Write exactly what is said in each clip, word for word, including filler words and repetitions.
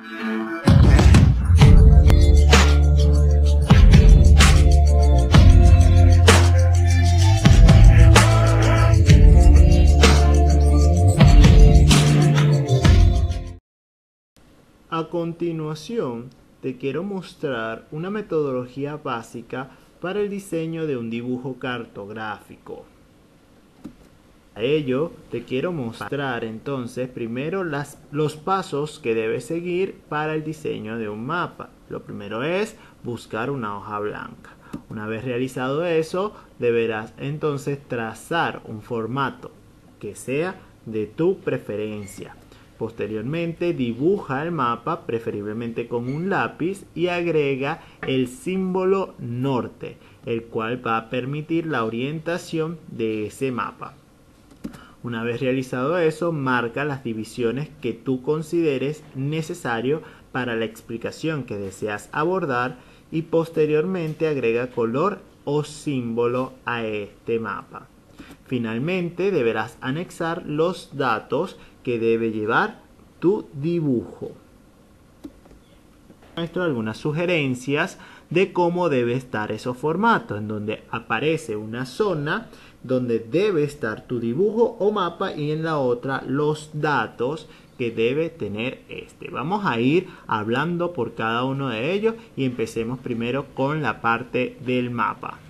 A continuación, te quiero mostrar una metodología básica para el diseño de un dibujo cartográfico. Para ello, te quiero mostrar entonces primero las, los pasos que debes seguir para el diseño de un mapa. Lo primero es buscar una hoja blanca. Una vez realizado eso, deberás entonces trazar un formato que sea de tu preferencia. Posteriormente, dibuja el mapa, preferiblemente con un lápiz, y agrega el símbolo norte, el cual va a permitir la orientación de ese mapa. Una vez realizado eso, marca las divisiones que tú consideres necesario para la explicación que deseas abordar y posteriormente agrega color o símbolo a este mapa. Finalmente, deberás anexar los datos que debe llevar tu dibujo. Muestro algunas sugerencias de cómo debe estar esos formatos, en donde aparece una zona donde debe estar tu dibujo o mapa y en la otra los datos que debe tener este. Vamos a ir hablando por cada uno de ellos y empecemos primero con la parte del mapa.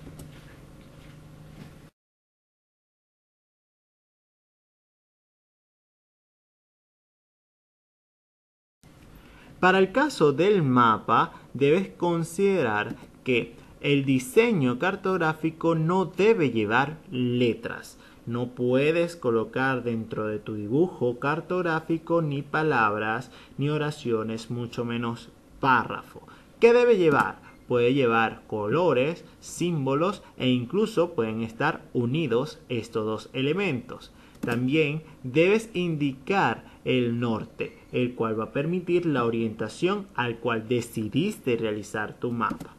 Para el caso del mapa, debes considerar que el diseño cartográfico no debe llevar letras. No puedes colocar dentro de tu dibujo cartográfico ni palabras, ni oraciones, mucho menos párrafo. ¿Qué debe llevar? Puede llevar colores, símbolos e incluso pueden estar unidos estos dos elementos. También debes indicar el norte, el cual va a permitir la orientación al cual decidiste realizar tu mapa.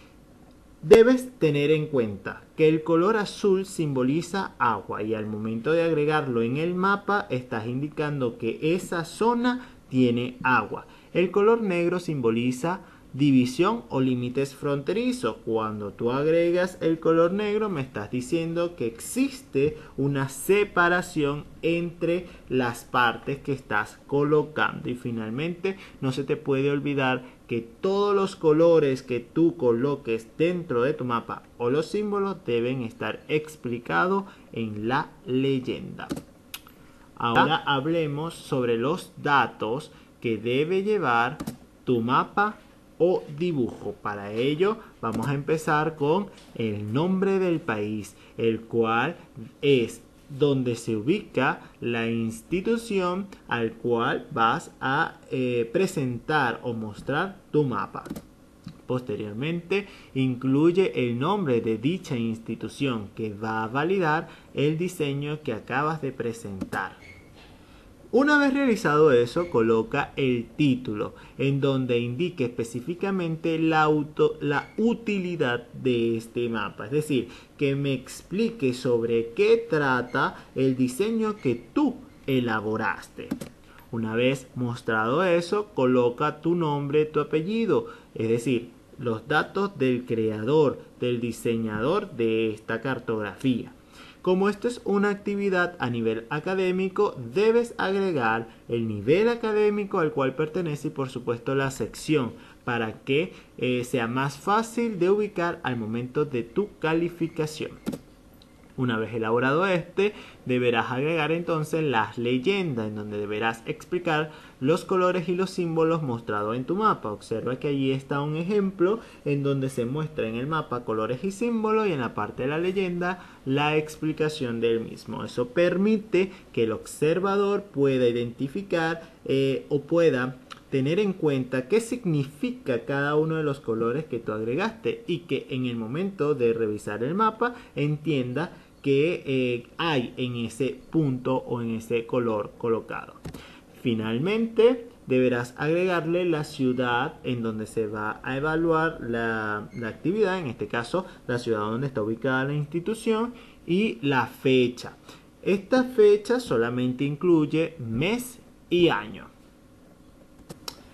Debes tener en cuenta que el color azul simboliza agua y al momento de agregarlo en el mapa estás indicando que esa zona tiene agua. El color negro simboliza división o límites fronterizos. Cuando tú agregas el color negro me estás diciendo que existe una separación entre las partes que estás colocando. Y finalmente no se te puede olvidar que todos los colores que tú coloques dentro de tu mapa o los símbolos deben estar explicados en la leyenda. Ahora hablemos sobre los datos que debe llevar tu mapa o dibujo. Para ello vamos a empezar con el nombre del país, el cual es donde se ubica la institución al cual vas a eh, presentar o mostrar tu mapa. Posteriormente incluye el nombre de dicha institución que va a validar el diseño que acabas de presentar. Una vez realizado eso, coloca el título, en donde indique específicamente la, auto, la utilidad de este mapa. Es decir, que me explique sobre qué trata el diseño que tú elaboraste. Una vez mostrado eso, coloca tu nombre, tu apellido, es decir, los datos del creador, del diseñador de esta cartografía. Como esto es una actividad a nivel académico, debes agregar el nivel académico al cual pertenece y por supuesto la sección para que eh, sea más fácil de ubicar al momento de tu calificación. Una vez elaborado este, deberás agregar entonces las leyendas, en donde deberás explicar los colores y los símbolos mostrados en tu mapa. Observa que allí está un ejemplo en donde se muestra en el mapa colores y símbolos y en la parte de la leyenda la explicación del mismo. Eso permite que el observador pueda identificar eh, o pueda tener en cuenta qué significa cada uno de los colores que tú agregaste y que en el momento de revisar el mapa entienda que eh, hay en ese punto o en ese color colocado. Finalmente deberás agregarle la ciudad en donde se va a evaluar la, la actividad, en este caso la ciudad donde está ubicada la institución, y la fecha. Esta fecha solamente incluye mes y año.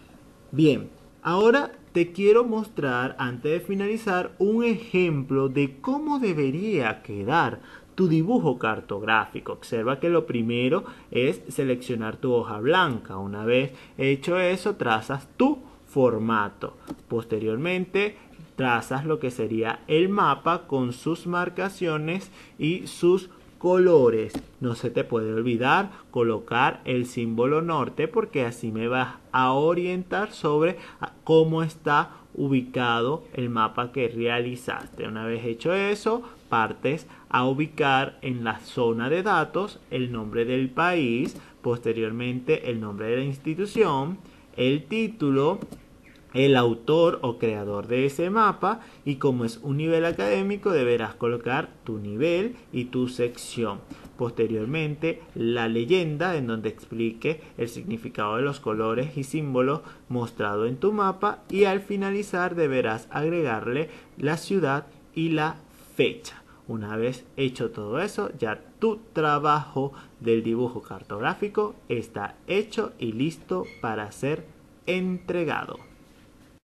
Bien, ahora te quiero mostrar, antes de finalizar, un ejemplo de cómo debería quedar tu dibujo cartográfico. Observa que lo primero es seleccionar tu hoja blanca. Una vez hecho eso, trazas tu formato. Posteriormente, trazas lo que sería el mapa con sus marcaciones y sus colores. No se te puede olvidar colocar el símbolo norte, porque así me vas a orientar sobre cómo está ubicado el mapa que realizaste. Una vez hecho eso, partes a ubicar en la zona de datos el nombre del país, posteriormente el nombre de la institución, el título, el autor o creador de ese mapa, y como es un nivel académico deberás colocar tu nivel y tu sección. Posteriormente, la leyenda en donde explique el significado de los colores y símbolos mostrado en tu mapa, y al finalizar deberás agregarle la ciudad y la fecha. Una vez hecho todo eso, ya tu trabajo del dibujo cartográfico está hecho y listo para ser entregado.